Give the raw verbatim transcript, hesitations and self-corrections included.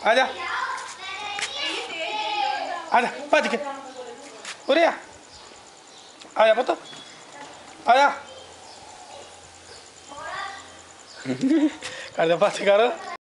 आ जा आ जा भज के उरे आ आया पुत आया कर दे भज कर